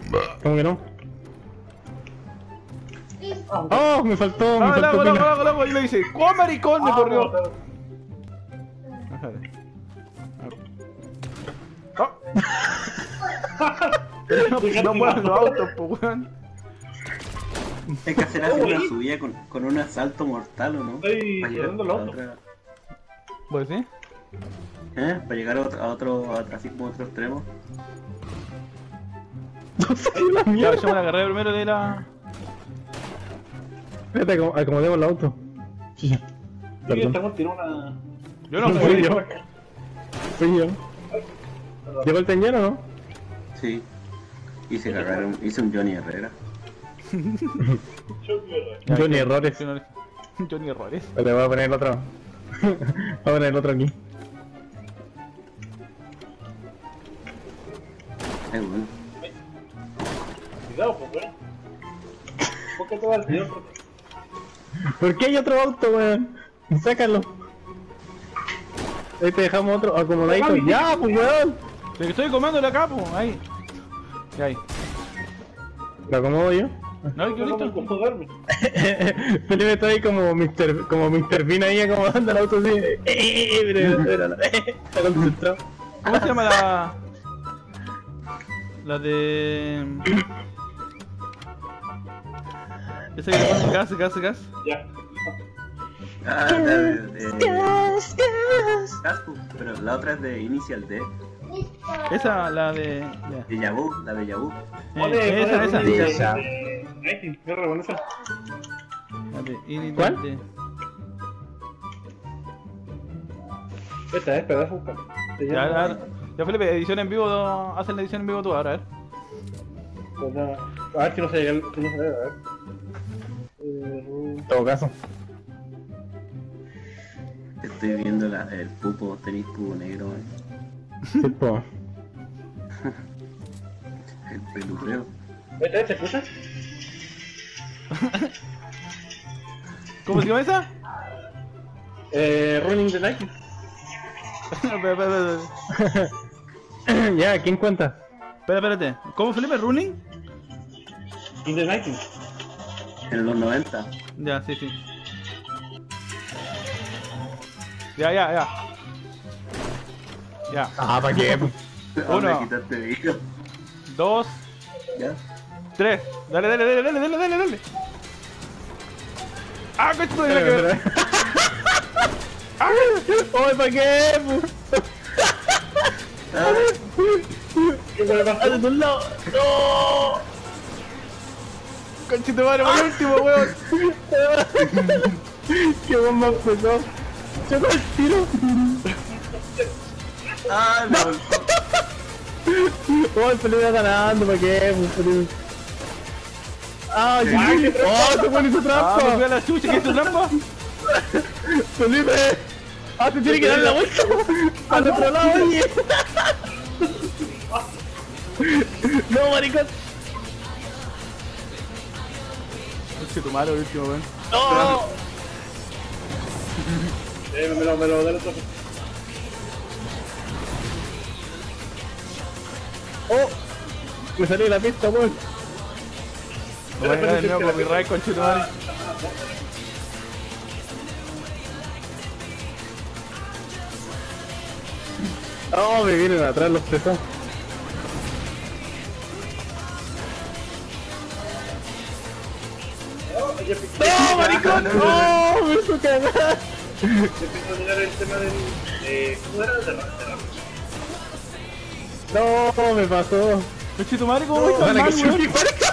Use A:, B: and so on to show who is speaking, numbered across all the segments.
A: ¿Cómo que no? Oh, me faltó
B: Loco,
A: pila.
B: loco, y me dice, ¡oh, maricón! Me corrió. Déjale. Oh. Pero no muevan los autos, po, weón.
C: Hay que hacer así una subida con un asalto mortal, ¿o no?
D: Estoy
C: Para llegar
D: tirando el
C: a
D: auto.
C: otra...
B: ¿Vos decís?
C: Para llegar a otro extremo.
A: No sé la
B: Ya,
A: mierda.
B: llamo la carrera primero de la...
A: Espérate, acomodemos el auto. Sí,
D: Sí,
A: perdón.
D: este weón tiene una...
B: Yo no
A: Fui
B: fui.
A: yo. Fui yo. ¿Llegó el teñero o no?
C: Sí. Hice un Johnny Herrera.
A: Yo ni errores.
B: Yo ni errores.
A: Espérate, voy a poner el otro. Voy a poner el otro aquí.
C: Bueno.
D: Cuidado, pues, weón. ¿Por qué te va el tío?
A: ¿Por qué hay otro auto, weón? Sácalo. Ahí te dejamos otro acomodadito. ¡Ya, pues, weón!
B: De que estoy comiéndole acá, po. Ahí. Ya, ahí.
A: ¿Lo acomodo yo?
B: ¿No? ¿Qué
D: No
B: listo?
D: me acomodarme.
A: Felipe está ahí como Mr. Bean ahí acomodando el auto así. Está concentrado.
B: ¿Cómo se llama la...? La de... Esa que le pone gas.
D: Ya.
C: Ah, Casco, pero la otra es de Initial D.
B: Esa, la de... Ya.
C: Deja Vu, la de Deja Vu.
B: Esa.
A: Esa.
D: Nike, qué re buena esa.
B: La de...
A: ¿Cuál?
B: de-
D: Esta es, pedazo buscar.
B: Ya, Felipe, edición en vivo, hacen la edición en vivo tú ahora, a ver.
D: A ver si no se llega, si no se llega, a ver.
A: En todo caso.
C: Estoy viendo el pupo, tenis pupo negro,
A: Sí, po.
C: el pelurreo.
D: ¿Esta se escucha?
B: ¿Cómo se llama esa?
D: Running the Nike.
B: Espera.
A: Ya, ¿quién cuenta?
B: Espérate. ¿Cómo, Felipe? ¿Running?
D: In the Nike.
C: En los 90.
B: Ya, sí. Ya. Ya.
A: Ah, ¿para qué?
B: Uno.
C: Me quitaste vida.
B: 2,
C: Ya.
B: 3. Dale. ¡Ah, coche! No tiene que ver.
A: ¡Oye, para qué?
D: ¿Qué me pasa?
A: ¡Hazte un lado! ¡No!
B: Conchito madre, por último, weón.
A: ¡Qué bomba pesó! ¡Chocó el tiro!
C: Ah, no.
A: ¡Oh, el Felipe va ganando! ¿Para qué? ¡Ah, sí! ¡Oh, se pone su
B: Ah, me
A: trampa!
B: fui a la chucha, ¿qué es tu trampa?
A: ¡Felipe! ¡Ah, te tiene que dar la vuelta! ¡Al otro lado, oye! ¡No, maricón!
B: Conchito madre, por último, weón.
A: ¡No!
D: Me lo dale otro.
A: ¡Oh! Me salí de la pista, weón.
B: No voy a ganar de nuevo copyright, conchito madre.
A: ¡Oh, me vienen atrás los pesados! ¡No, maricón! ¡No! ¡Me hizo cagar!
D: Empiezo a mirar el tema del... ¿Cómo era? De rap.
A: ¡No! Me pasó.
B: Conchito madre, ¿cómo voy tan
A: Ojalá
B: mal,
A: que
B: weón?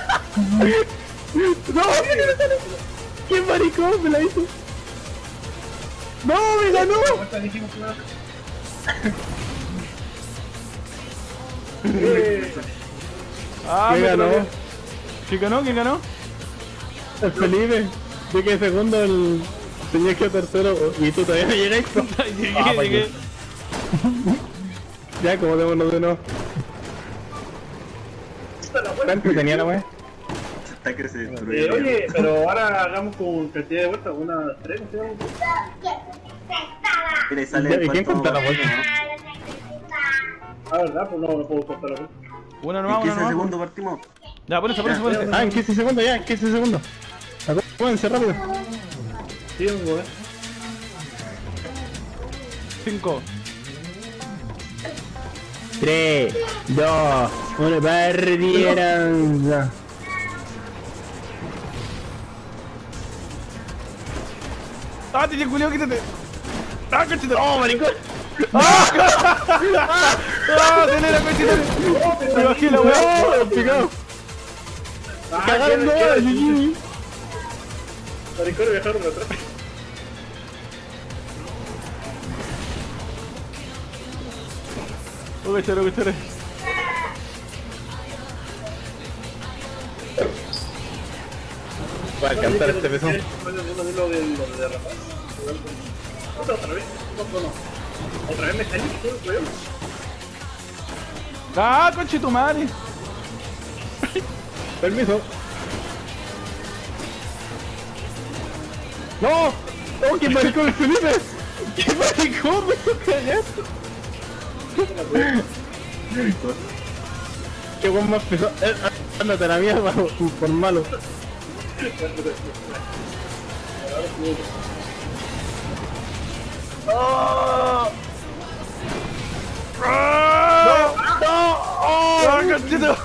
A: ¡No! ¡Qué maricón me la hizo! ¡No! ¡Me ganó!
D: ¿Cuántas dijimos que iban a hacer?
B: Ah,
A: ¿Quién
B: me
A: ganó?
B: trolé. ¿Quién ganó?
A: El Felipe. Yo quedé segundo, el señor quedó tercero. Y tú todavía no llegáis.
B: Llegué.
A: Ya, como démonos de nuevo. ¿Cuánto tenía la wea?
C: Hasta que se destruyó.
D: Oye, pero ahora hagamos con cantidad de vueltas, una 3, ¿no sé?
C: Mira, y sale
A: Ya,
C: el
A: ¿y quién
C: cuarto
A: cuenta la
C: partido,
A: vuelta?
C: ¿no?
D: Ah, ¿verdad? Pues no puedo contar la vuelta.
B: Una
C: En
B: nomás,
C: 15
B: una nomás.
C: segundos partimos.
B: Ya, ponese.
A: Ah, en 15 segundos ya, en 15 segundos. Acuérdense rápido.
D: Sí, vengo,
B: 5.
A: 3, 2, 1, perdieron. Ya.
B: ¡Ah, te culiao, quítate! ¡Ah, conchito!
A: ¡Oh, maricón!
B: ¡Ah, acelera, conchito! Me bajé la weá.
A: ¡Oh, picado! ¡Cagaron dos horas, GG!
D: Maricón, viajaron atrás.
B: ¡Oh, cachorro!
A: Va a alcanzar este pezón.
D: Lo de Rafa. Otra vez. No. Otra vez me salí, weón.
B: ¡Ah, conchito madre!
A: Permiso. ¡No! ¡Oh, qué maricón el Felipe! ¡Qué maricón! ¡Me estoy cagando! ¡Qué buen más pesado! Ándate a la mierda por malo. ¡Oh!
B: ¡Ah!
A: ¡No! ¡Oh!
B: ¡Ah, conchito!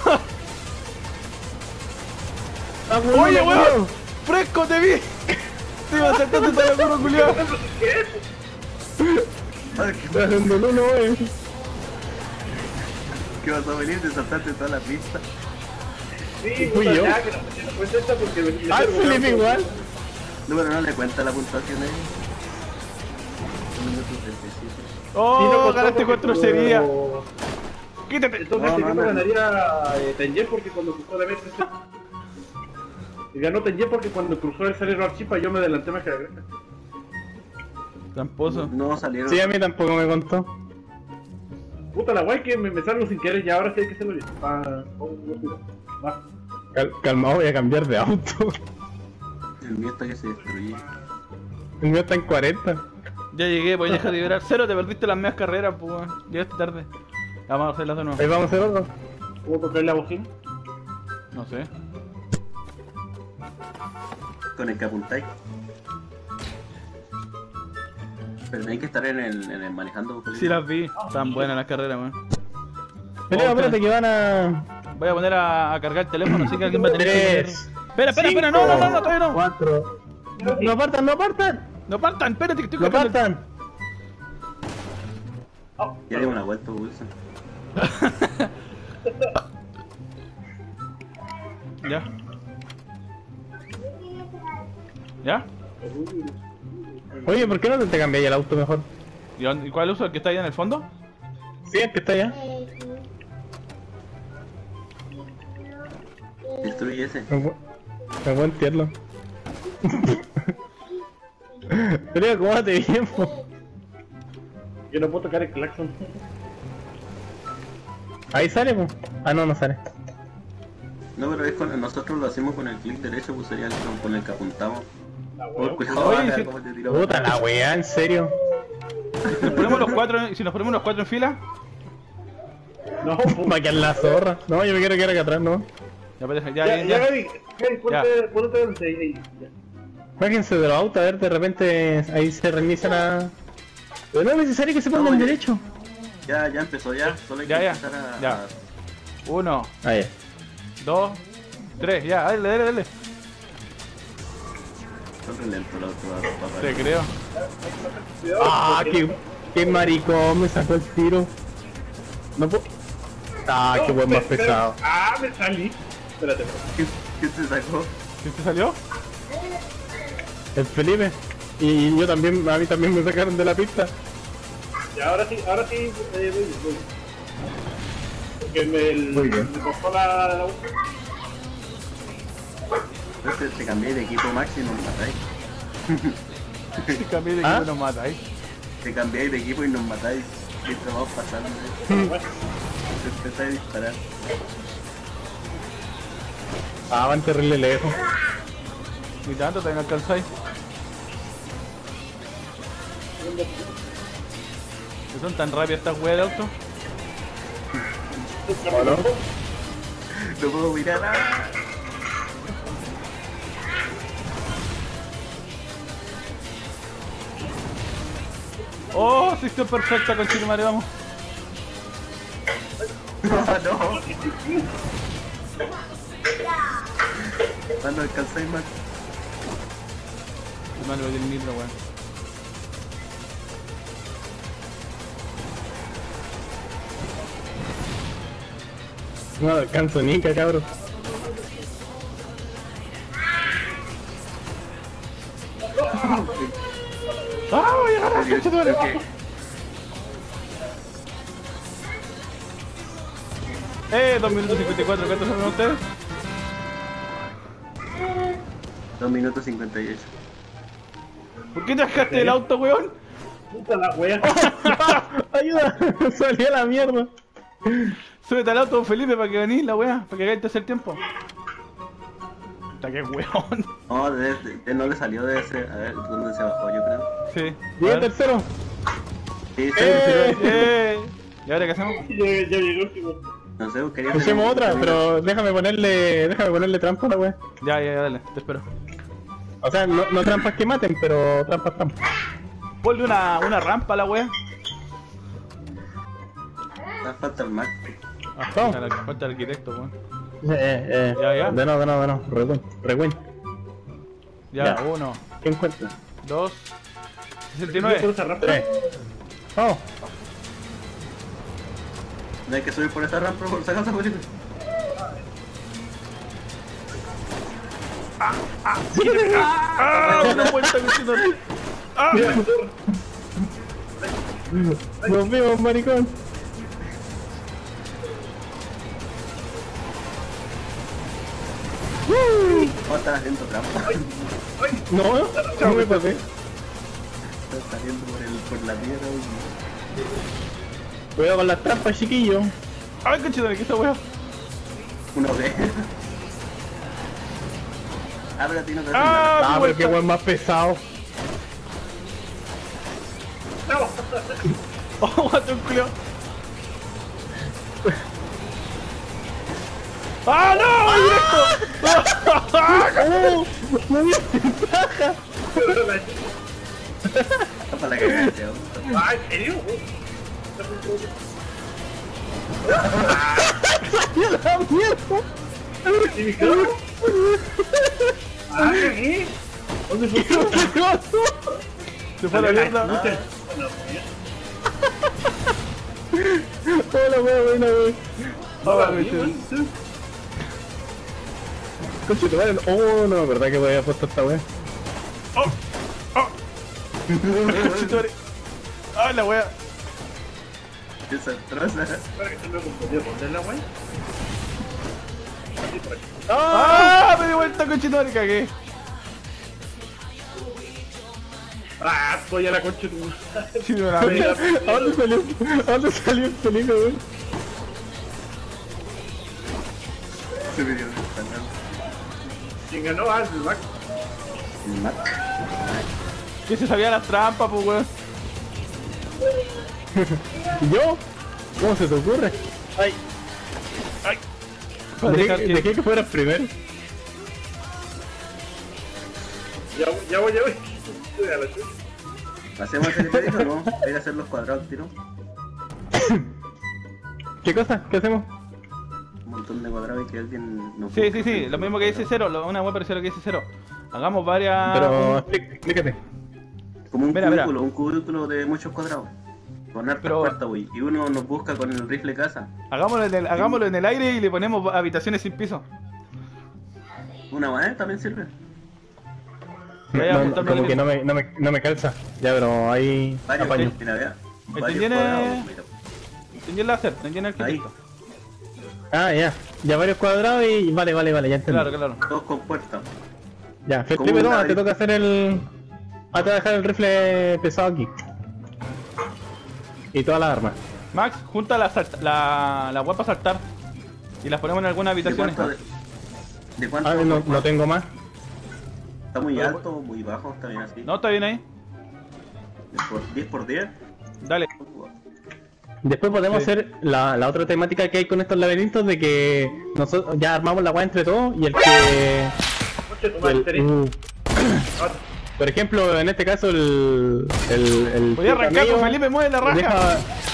A: ¡Ah,
B: ¡Oye,
A: weón!
B: weón! ¡Fresco, te vi! ¡Te iba saltando hasta la puro culiao!
C: Ay,
A: Está haciendo el uno, weón.
C: ¿qué vas a venir de saltarte toda la pista?
D: Sí,
A: Fui
D: puta,
A: yo.
D: ya, que no cuenta esta porque me
A: ¡Ah, Felipe igual!
C: No, pero no le cuenta la puntuación ahí.
B: ¡Oh, ganaste 4 serías! ¡Quítate!
D: Entonces,
C: No,
D: el
C: no,
D: equipo
C: no.
D: ganaría Tengen porque cuando cruzó la meta. Y ganó Tengen porque cuando cruzó el Cerro Archipa yo me adelanté más que la Grecia.
B: Tramposo.
C: No salieron.
A: Sí, a mí tampoco me contó.
D: Puta la guay que me salgo sin querer y ahora sí hay que hacerlo bien. Va.
A: Calmado, voy a cambiar de auto.
C: El mío está que se destruye.
A: El mío está en 40.
B: Ya llegué, pues deja de liberar. Cero, te perdiste las medias carreras, pues. Llegaste tarde. Vamos a hacerlas de nuevo.
A: Ahí vamos a hacer otro.
D: ¿Puedo tocar la bocina?
B: No sé.
C: Con el que apuntáis. Pero hay que estar en el manejando.
B: Sí las vi. Están buenas las carreras, weón.
A: Pero espérate que van a...
B: Voy a poner a cargar el teléfono, así que alguien va a tener que poner...
A: 3.
B: Espera, no, todavía no.
A: 4. No partan, no partan.
B: No partan, espérate que estoy
A: No
B: cargando.
A: partan.
C: Ya dio una vuelta, Wilson.
B: Ya. ¿Ya?
A: Oye, ¿por qué no te cambiáis el auto mejor?
B: ¿Y cuál uso? ¿El que está ahí en el fondo?
A: Sí, el que está allá.
C: Destruye ese.
A: Me voy a enterarlo. Pero acomódate bien, po.
D: Yo no puedo tocar el claxon.
A: Ahí sale, po. Ah, no, no sale.
C: No, pero es con, nosotros lo hacemos con el clic derecho, pues sería con el que apuntamos.
D: La
C: Oh,
D: hueá.
C: cuidado,
B: Oye,
C: mira
B: sí.
C: cómo te tiró.
A: Puta la weá, en serio.
B: Si nos ponemos los cuatro en fila.
D: No,
A: Va a quedar la zorra. No, yo me quiero quedar acá atrás, no.
B: Ya, pues,
D: ya, Gaby, ponte donde ahí.
A: Bájense de los autos, a ver, de repente ahí se reinicia la... Pero no es necesario que se pongan
C: No, ya.
A: derecho.
C: Ya empezó ya, solo hay que
B: Ya.
C: empezar a...
B: Ya. 1,
A: Ahí.
B: 2, 3, ya, dale.
C: Son re lento el auto, papá.
B: Te creo.
A: Ah, qué maricón, me sacó el tiro. No puedo... Ah, qué buen más pesado.
D: Ah, me salí. Espérate.
C: ¿Qué te sacó?
B: ¿Quién te salió?
A: El Felipe. Y yo también, a mí también me sacaron de la pista.
D: Ya, ahora sí, voy. Porque
A: Muy bien.
D: me cortó la
C: Te cambié de equipo Maxi y nos matáis.
B: Si cambié de
A: ¿Ah?
B: equipo nos matáis.
C: Te cambiáis de equipo y nos matáis. Mientras vamos pasando. Te empezáis a disparar.
A: Ah, van terrible lejos.
B: Ni tanto, todavía no alcanzáis. ¿Que son tan rápidas estas weas de auto?
A: ¿O no?
C: No puedo mirar.
B: Oh, sección perfecta con Chile Madre, vamos.
C: No. No alcanzáis más.
B: Hermano, lo del nitro, weón.
A: No alcanzo ni cabrón.
B: ¡Ah, voy a ganar! ¡Concha tu madre!
C: Ok.
B: 2 minutos 54, ¿cuántos son ustedes?
C: 2 minutos 58.
B: ¿Por qué te dejaste el auto, weón?
D: Puta la wea.
A: ¡Ayuda! Salí a la mierda.
B: Súbete al auto, don Felipe, para que venís la weá, para que hagáis el tercer tiempo. Puta, qué weón.
C: No, no le salió de ese. A ver, ¿dónde se bajó? Yo creo.
B: Sí.
A: Llega
B: A
A: el
B: ver.
A: tercero.
C: Sí,
B: ¿Y ahora qué hacemos?
D: Ya llegó último.
C: No sé, quería
A: Hacemos otra, pero déjame ponerle trampa a la wea.
B: Ya, dale, te espero.
A: O sea, no trampas que maten, pero trampas.
B: Ponle una rampa a la wea.
C: Falta el Mac.
B: Ah,
A: ¿Cómo?
B: falta el arquitecto, weón.
A: Ya. De no. Recuento.
B: Ya,
A: Ya.
B: 1,
A: ¿Qué encuentras?
B: 2,
D: Por
B: 69.
D: esa rampa.
A: 3. Vamos.
C: No hay que subir por esta rampa por si acaso, Felipe.
B: ¡Ah! Una vuelta, cochino. ¡Ah!
A: Nos vemos, maricón.
C: Oh, están haciendo trampa.
A: No me pasé.
C: Están saliendo por la tierra.
A: Cuidado con las trampas, chiquillo.
B: ¡Ay, cochino, qué es esa wea!
C: Uno ve. Ah, pero a ti no te
B: ¡Ah!
A: Pero qué weón más pesado.
B: ¡Oh, guato, un culo! ¡Ah, no! ¡Directo!
A: ¡Oh! ¡Me dio ventaja!
C: para la cagaste,
D: Ah, ¿en serio?
A: ¡Ya la mierda!
D: ¿Y mi carro? Ah, ¿qué? ¿Dónde fue?
A: ¿Qué pasó?
B: Se fue a la mierda.
A: Hola, weón, weón.
B: Hola,
D: Ah,
B: cochino.
A: Conche tu madre. Oh, no, verdad que voy a puesto esta wea.
B: Conchetumare. ¡Ah, la wea!
C: Desastrosa.
D: Espera que se me confundió. ¿Dónde es la wea? Así por aquí.
B: ¡Ah! Me di vuelta, conchetumare, cagué.
D: Ah, estoy a la concha de tu madre.
B: Sí, me la
A: ¿A dónde salió el Felipe, weón?
C: Se me dio el canal.
D: ¿Quién ganó? Ah, el Mac.
C: El Mac.
B: Que se sabía las trampas, pues, weón.
A: ¿Yo? ¿Cómo se te ocurre? Ay,
B: Para dejar
A: ¿de qué que fueras primero?
D: Ya voy. Estoy a la chucha.
C: ¿Hacemos el pedido o no? Voy a hacer los cuadrados, tiro.
A: ¿Qué cosa? ¿Qué hacemos?
C: Un montón de cuadrados y que alguien no
B: Sí, lo mismo que dice Cero, una web parecida a lo que dice Cero. Hagamos varias...
A: Pero explícate.
C: Como un
B: Mira,
C: un cubículo de muchos cuadrados. Con hartas
B: Pero-
C: puertas, güey. Y uno nos busca con el rifle casa.
B: Hagámoslo en el aire y le ponemos habitaciones sin piso.
C: Una manera también sirve.
B: Vaya
A: No,
B: apuntando
A: como
B: el-
A: que no me calza. Ya, pero ahí
C: Varios,
A: apaño.
C: mira, vea.
B: ¿Me
C: Varios
B: tiene-
C: cuadrados, mira.
B: Tenía el láser, tenía el arquitecto.
A: Ah, ya. Ya varios cuadrados y... Vale, ya entendí.
B: Claro.
C: Todos con puertas.
A: Ya,
C: Como
A: Felipe,
C: un
A: toma, te
C: laberinto.
A: toca hacer el... Ah, te voy a dejar el rifle pesado aquí. Y todas las armas.
B: Max, junta la web para saltar. Y las ponemos en algunas
C: ¿De
B: habitaciones.
C: cuánto? ¿De cuánto?
A: Ah, no tengo más.
C: ¿Está muy alto o muy bajo? ¿Está bien así?
B: No, está bien ahí.
C: ¿10 por 10?
B: Dale.
A: Después podemos
B: Sí.
A: hacer la otra temática que hay con estos laberintos de que nosotros ya armamos la weá entre todos y el que...
D: Conche tu madre, Terry. Ah,
A: por ejemplo, en este caso el
B: Voy a arrancar con Felipe, mueve la raja.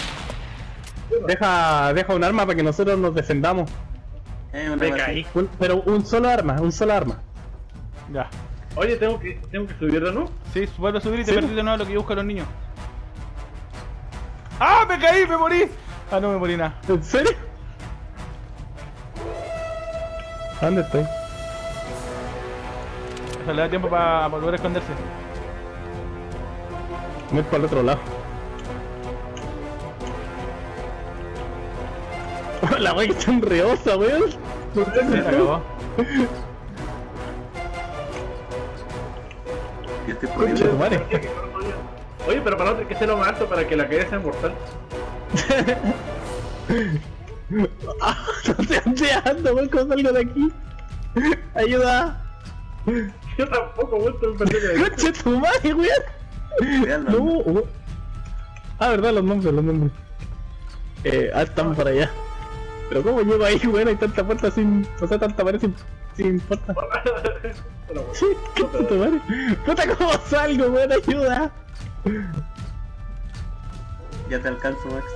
A: deja un arma para que nosotros nos defendamos.
C: Una
D: Me
C: base.
D: caí.
A: Pero un solo arma.
B: Ya.
D: Oye, tengo que subir de nuevo.
B: Sí, vuelvo a subir y te
A: Sí.
B: perdí de nuevo lo que yo busco a los niños. ¡Ah! ¡Me caí! ¡Me morí! Ah, no me morí nada.
A: ¿En serio? ¿Dónde estoy?
B: O sea, le da tiempo para volver a esconderse.
A: Me voy para el otro lado. La wea que está enreosa, weón.
B: Se acabó.
C: Yo estoy
A: Concha tu
C: poniendo.
A: madre.
D: Oye, pero para otro hay que hacerlo más alto para que la caída sea mortal.
A: No te ando, weón, ¿cómo salgo de aquí? Ayuda.
D: Yo tampoco, weón, estoy perdiendo de
A: Concha tu madre, weón.
C: Veanlo.
A: No, weón. Ah, verdad, los nombres. Estamos para allá. Pero ¿cómo llego ahí, weón? Hay tanta puerta sin... O sea, tanta pared sin puerta. Sí, concha tu madre. Puta, ¿cómo salgo, weón? Ayuda.
C: Ya te alcanzo, Max.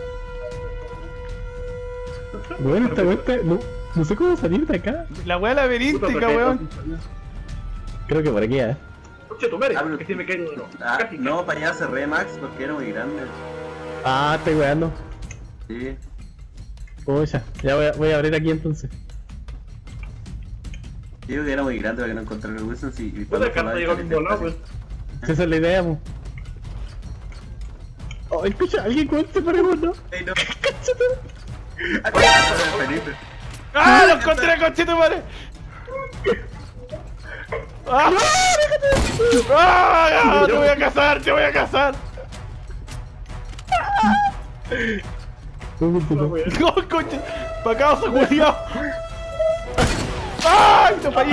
A: Bueno, esta vuelta... No sé cómo salir de acá.
B: La wea laberíntica, weón.
A: Creo que por aquí,
D: Conche tu madre,
C: Ah, pero-
D: que si me caigo de nuevo.
C: Ah,
D: Casi,
C: no, para allá cerré, Max, porque era muy grande.
A: Ah, estoy weando.
C: Sí.
A: Pucha, ya voy a abrir aquí entonces.
C: Digo que era muy grande para que no encontrara el Wilson y
D: Puta,
C: cuando
D: el carro
C: fue
D: llegó
C: la
D: al mismo lado, weón.
A: Si esa es la idea, po. Oh, escucha, alguien cuente por uno. ¿No?
C: ¡Ey, no! Acá está Felipe.
B: ¡Ah! ¡Lo encontré, conchito, madre! ¡Ah! ¡Ah! ¡Te voy a cazar! ¡Te voy a cazar! ¡No, concha! ¡Pa' acá, oso culiao! ¡Ay! ¡Te fallé!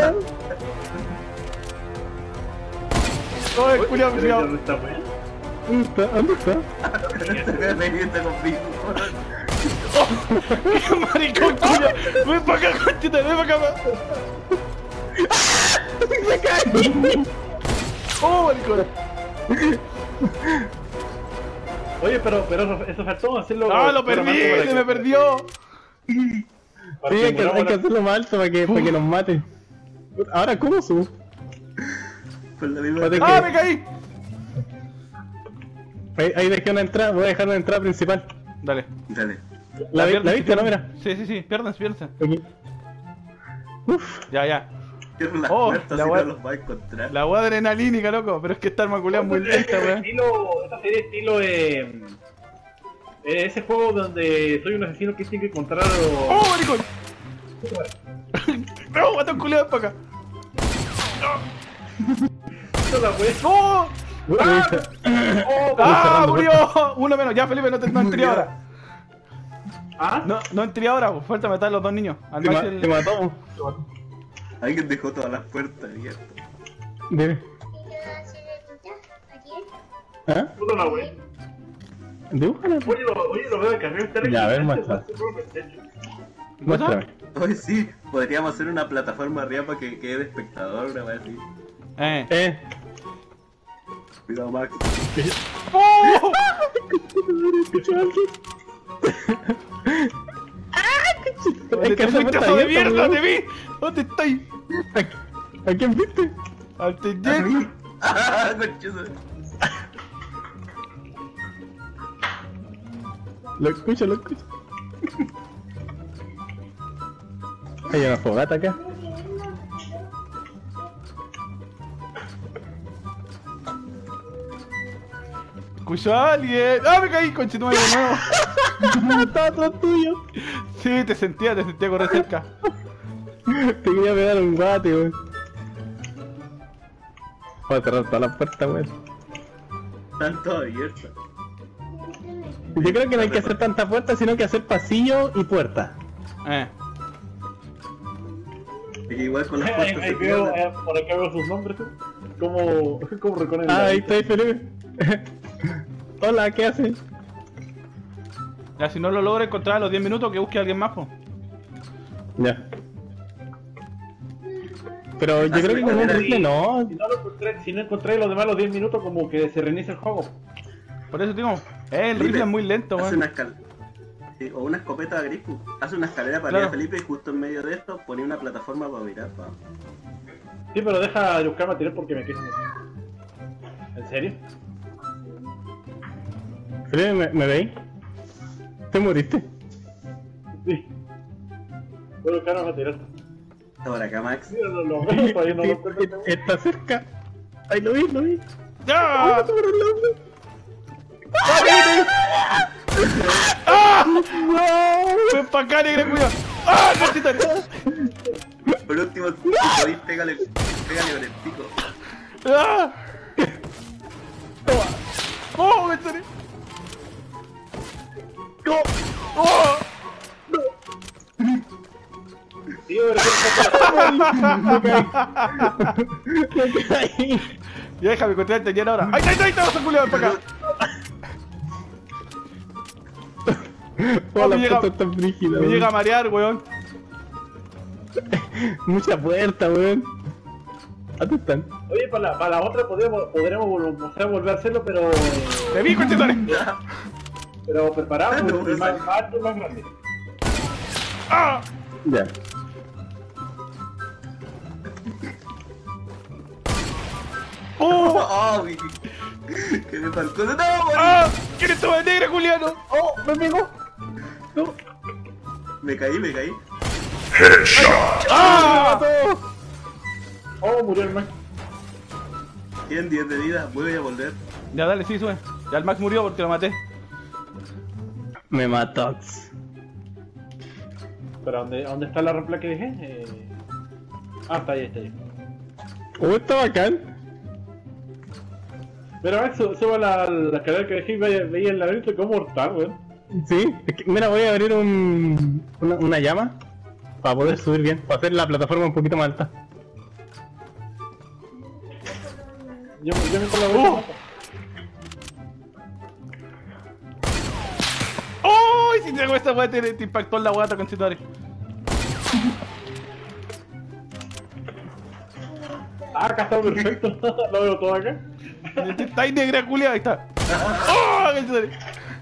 B: ¡Ay, culiao, culiao!
D: ¿Dónde está, weón?
A: ¿Dónde está?
C: Felipe conmigo.
B: ¡Qué maricón, culiao! ¡Ven pa' acá, conchita! ¡Ven pa' acá!
A: ¡Se cae!
B: ¡Oh, maricón!
D: Oye, pero eso faltó hacerlo.
B: ¡Ah, lo perdí! ¡Se me perdió!
A: Sí, hay que hacerlo más alto para que nos mate. Ahora, ¿cómo subo?
C: Con la misma.
A: Espérate.
B: ¡Ah, me caí!
A: Ahí dejé una entrada, voy a dejar una entrada principal.
B: Dale.
C: Dale.
A: ¿La
B: pierdes,
A: viste, no?
B: pierdes.
A: Mira.
B: Sí, piérdanse.
A: Aquí. Uf.
B: Ya.
C: Cierra las
B: Oh,
C: puertas
B: la
C: y
B: wea-
C: no los va a encontrar.
B: La weá adrenalínica, loco. Pero es que esta arma culiao es muy lenta, weón.
D: Esta serie estilo ese juego donde soy un asesino que tiene que encontrar
B: ¡Oh, maricón! ¡No, mató un culiao para acá!
D: la wea.
B: ¡No!
D: Oh,
B: ¡Ah, murió! Uno menos. Ya, Felipe, no entré ahora.
D: ¿Ah?
B: No entré ahora, pues. Falta matar a los dos niños. Al
A: Te
B: Max y el-
A: matamos.
C: Alguien dejó todas las puertas abiertas.
A: Dime. ¿Ah?
D: Puta la wea.
A: Dibújala.
D: Oye, lo veo de carrera. Está
A: Ya, a ver,
D: resistente,
A: muestra.
D: weón.
A: Muéstrame.
C: Hoy sí, podríamos hacer una plataforma arriba para que quede de espectador, una vez así. Cuidado, Max.
B: ¡Oh!
A: ¿Escuchó alguien?
B: ¿Dónde te fuiste, caso de mierda? ¡Te vi! ¿Dónde estáis?
A: ¿A quién viste?
B: ¡Al Tenjet!
C: ¡Ah, conchudo!
A: Lo escucho. Hay una fogata acá.
B: ¿Escuchó a alguien? ¡Ah, me caí, conchetumare, de nuevo!
A: Estaba atrás tuyo.
B: Sí, te sentía correr cerca.
A: Te quería pegar un guate, weón. Voy a cerrar todas las puertas, weón.
C: Están todas abiertas.
A: Yo creo que no hay que hacer tantas puertas, sino que hacer pasillo y puerta.
C: Es que igual con las puertas se
D: Ahí veo,
C: pierden.
D: por acá veo sus nombres. ¿Cómo reconocen?
A: Ah, ahí está, ahí Felipe. Hola, ¿qué haces?
B: Ya, si no lo logra encontrar a los 10 minutos, que busque a alguien más, po.
A: Ya. Pero yo creo que con un rifle no.
D: Si no encontré los demás los 10 minutos, como que se reinicia el juego.
B: Por eso digo, el
C: Felipe,
B: rifle es muy lento,
C: Hace
B: weón.
C: una escalera. Sí, o una escopeta de grifo. Hace una escalera para
B: Claro.
C: ir a Felipe y justo en medio de esto ponía una plataforma para mirar.
D: Sí, pero deja de buscar material porque me quedo. ¿En serio?
A: Felipe, ¿me veis? ¿Te moriste?
D: Sí. Voy a buscar más material.
C: Ahora acá, Max.
D: Mira, lo veo, todavía no lo encuentro.
A: Está cerca. Ahí lo vi, lo vi.
B: ¡Ya!
A: Sobre el hombre.
B: ¡Ah! ¡Ven pa' acá, negra, cuidado! ¡Ah, cachita!
C: Por último, si podéis, pégale con el pico.
B: ¡Ah! ¡Oh, me sale! ¡Oh!
D: Tío, pero ¿qué
A: Me caí.
B: Ya déjame encontrar el taller ahora. ¡Ahí está! ¡Ahí está! ¡Vas a culiar para acá!
A: Toda
B: me
A: la
B: llega-
A: puerta está frígida,
B: Me llega a
A: weón.
B: marear, weón.
A: Mucha puerta, weón. ¿Dónde están?
D: Oye, para la otra podremos volver a hacerlo, pero
B: ¡Te vi, conchetumare!
D: preparado
C: No,
D: y más alto y más grande.
B: ¡Ah!
A: Ya.
B: ¡Oh!
C: ¡Oh! Que me faltó. ¡No, morí!
B: ¡Ah! ¿Quién es tu negra, Juliano?
A: ¡Oh! ¡Me pegó! ¡No!
C: Me caí.
B: ¡Ah!
D: Oh, murió el Max.
C: Tienen 10 de vida, voy a volver.
B: Ya, dale, sí, sube. Ya el Max murió porque lo maté.
A: Me mató.
D: Pero ¿dónde está la rampla que dejé? Está ahí.
A: ¡Oh, está bacán!
D: Pero Max, suba la escalera que dejé y veía el laberinto como mortal, weón.
A: Sí, es que, mira, voy a abrir una llama para poder subir bien, para hacer la plataforma un poquito más alta.
D: Yo me con la vuelta.
B: ¡Oh! Si te hago esta weá, te impactó en la guata, conchetumare.
D: Acá está perfecto. Lo veo todo acá.
B: Está ahí, negra, culia, ahí está. ¡Oh! Conchetumare.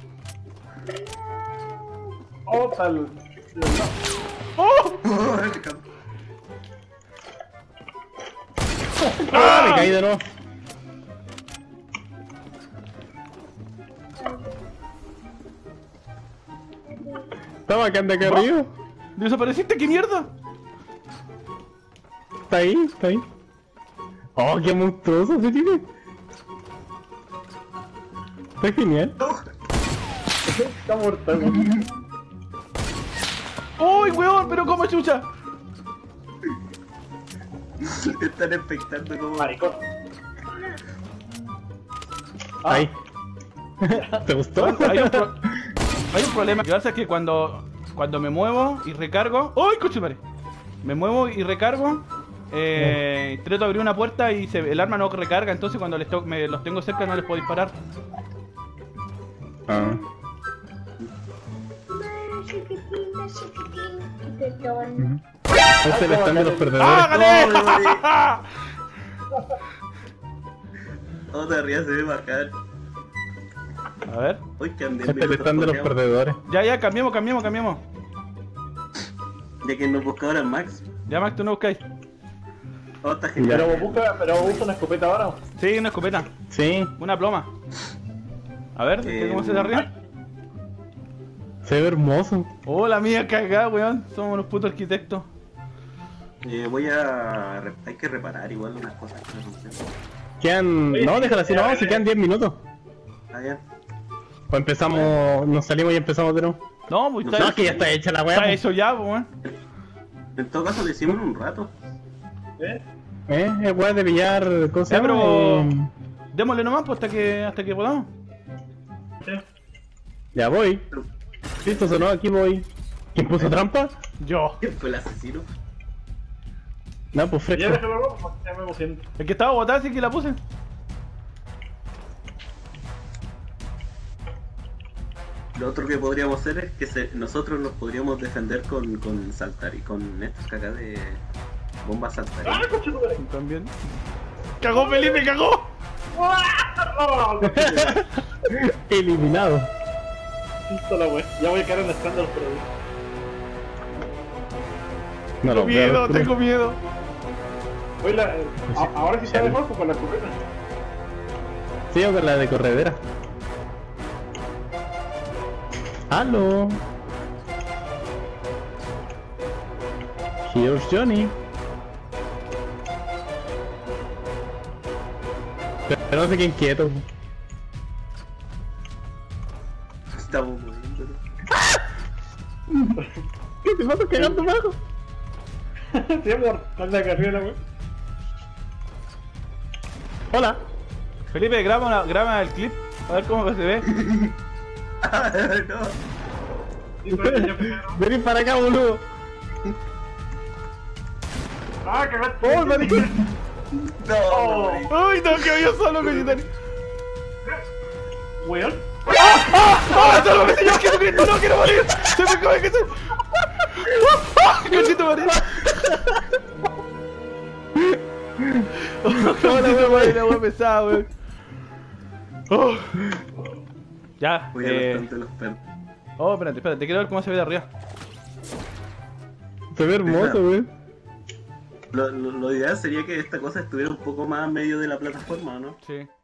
D: Oh, tal.
B: ¡Oh!
A: ¡Ah! Me caí de nuevo. Está bacán de acá arriba.
B: ¿Desapareciste? ¿Qué mierda?
A: Está ahí. Oh, qué monstruoso ese tipo. Está genial.
D: Está mortal, weón.
B: ¡Uy, weón! ¿Pero cómo, chucha?
C: Están expectando como.
D: Maricón.
A: Ahí. ¿Te gustó?
B: Hay un problema. Lo que pasa es que cuando me muevo y recargo... ¡Uy, conchetumare! Me muevo y recargo... trato de abrir una puerta y el arma no recarga, entonces cuando los tengo cerca no les puedo disparar.
A: Ah.
E: Perdón.
A: Este es el stand de los perdedores.
B: ¡Ah, gané!
C: Oh, te rías, se ve bacán.
B: A ver.
C: Uy, que anden
A: Este es el stand de los perdedores.
B: Ya, cambiamos.
C: Ya que nos busca ahora Max.
B: Ya, Max, tú no buscáis.
C: Oh, está genial.
D: Pero usa una escopeta ahora.
B: Sí, una escopeta.
A: Sí,
B: Una ploma. A ver, ¿cómo se arriba?
A: se ve hermoso.
B: Oh, la mía cagada, weón. Somos unos putos arquitectos.
C: Hay que reparar igual unas cosas que no funcionan.
A: Quedan... No, déjala así, no, si quedan 10 minutos.
C: Ah, ya.
A: Pues empezamos, nos salimos y empezamos de nuevo.
B: No, pues
A: No, es que ya está hecha la weá.
B: está
A: pues.
B: eso ya, pues, weón.
C: En todo caso, lo hicimos en un rato.
A: Es weá de pillar cosas.
B: Ya, pero... Démosle nomás, pues, hasta que podamos.
A: Ya voy. Listo, sonó, aquí voy. ¿Quién puso trampa?
B: Yo.
C: ¿Quién fue el asesino?
A: No, pues
D: Ya
A: fresco.
D: déjalo luego, porque ya me emocioné.
B: El que estaba botada, sí que la puse.
C: Lo otro que podríamos hacer es que nosotros nos podríamos defender con saltar y con estas cacas de bombas saltar.
D: ¡Ah, coche tu madre!
B: También. ¡Cagó Felipe, cagó!
D: ¡Oh!
A: Eliminado.
D: Listo la wea. Ya voy a caer en escándalo por ahí.
A: No
B: Tengo miedo, tengo miedo.
D: Oye, ahora sí está mejor pues, con la corrida.
A: Sí, o con la de corredera. ¡Aló! Here's Johnny. Pero no sé quién quieto.
C: Estamos moviendo.
A: ¿Qué te vas a cagar tu bajo?
D: Sí, amor. Anda carrera, wey.
A: Hola.
B: Felipe, graba el clip. A ver cómo se ve.
C: No.
D: Sí, pues, ya primero.
A: Vení para acá, boludo.
D: ¡Ah, cagaste!
A: ¡Oh, marica!
C: No.
D: Oh.
B: ¡Uy, no, que yo solo, coñetani!
D: Weón.
B: ¡Ah, sálvame, señor Jesucristo! ¡No quiero morir! ¡Se me cae que se... ¡Cachito, madre! ¡Cachito, madre! La wea pesada, weón. Oh. Ya,
C: Voy a bastante los perros.
B: Oh, espérate, quiero ver cómo se ve de arriba.
A: Se ve hermoso, wey.
C: Lo ideal sería que esta cosa estuviera un poco más en medio de la plataforma, ¿no?
B: Sí.